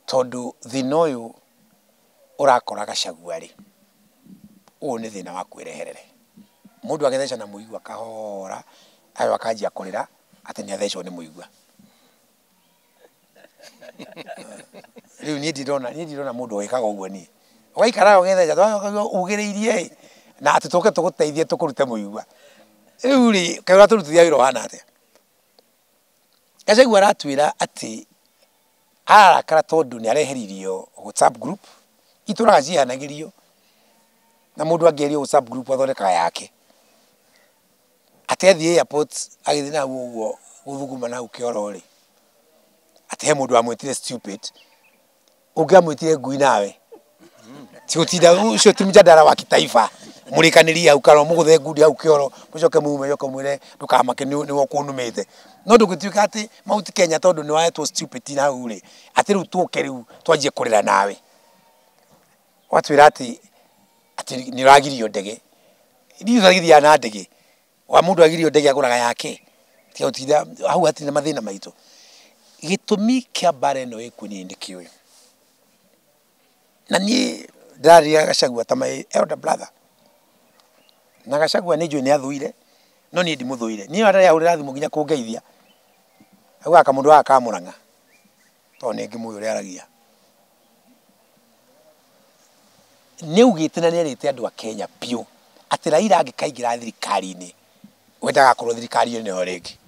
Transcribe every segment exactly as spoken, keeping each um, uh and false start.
tondu thina uyu urakora Gachagua ri u ni thina wa kwireherere mundu agetheca na muigua kahora ayo akanjia kurira ati ni athecwo ni muigua riu ni ndirona ni ndirona mundu wikaga uguo ni ugaikara ugetheca ugiriirie na ati tuke tuguteithie tukurute muigua riu ri kaura turutithia wira wana atia Gachagua aratwira ati arakara tondu ni areheririo WhatsApp group ituraga cianagirio na mundu angerio WhatsApp group athondekaga yake atethi airport agithii na uguo guthuguma na ukioro ri ate he mundu amwitire stupid ungiamwitire ngui nawe ti utinda ucio ti mjadala wa kitaifa murikaniria au karo muguthe ngudi au kioro mucoke mume yoko mwire ndukamake ni wo kunumite no ndugituika ati Mount Kenya tondu ni waetwo stupid na uri ati riu tuke riu twanjie kurira nawe watwira ati ati ni ragirio ndege ndi thagithia na ndege wa mundu agirio ndege aguraga yake ti utinda hau ati na mathina maitu gitumi kia bare no ikuni ndiki uyu na ni ndaria Gachagua ta my elder brother na Gachagua ni njui ni athuire no ni ndimuthuire ni ara ya urira thimu nginya kungeithia agwa kamundu akamuranga to ni ngimuyo ri aragia ni ugite na ni erite andu a Kenya piu ati Raila angikaingira thirikari-ini wendaga korwo thirikari-ini ni oriki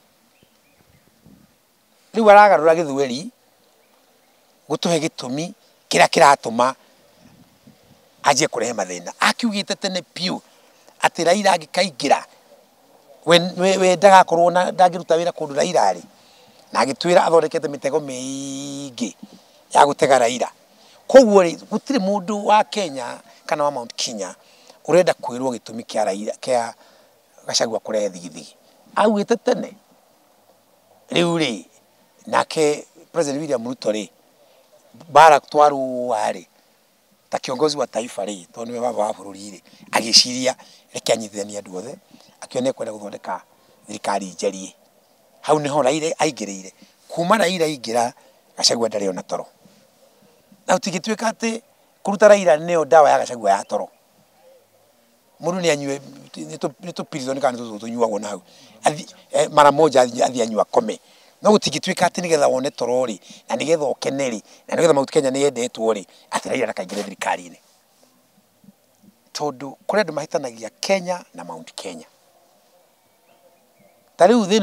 riu aragarura githueri gutuhe gitumi kira kiratuma ajie kurehe mathina akiugite tene piu ati Raila angikaingira wendaga korwo na ndangiruta wira kundu Raila ri na agitwira athondekete mitego miingi ya gutega Raila koguo ri gutire mundu wa Kenya kana wa Mount Kenya urenda kwirwo gitumi kia Raila kia Gachagua kurehe thigithigi augite tene riu ri nake President William Ruto ri bara twaru ari ta kiongozi wa taifa ri tondu we baba wa bururi ri agiciria reke anyithania andu othe akione kwenda guthondeka thirikari njerie hau niho Raila aingirire kuma Raila aingira Gachagua ndari ona toro na utigituika ati kuruta Raila nio dawa ya Gachagua ya toro mundu ni anywe ni tu prison kana tu tunyuagwo na hau mara moja athi anywa kome no utigituika ati nigetha wone toro ri na nigetha ukeneri na nigetha Mount Kenya ni yendetwo ri ati Raila ndakaingire thirikari-ini tondu kuri andu mahitanagia Kenya na Mount Kenya tariu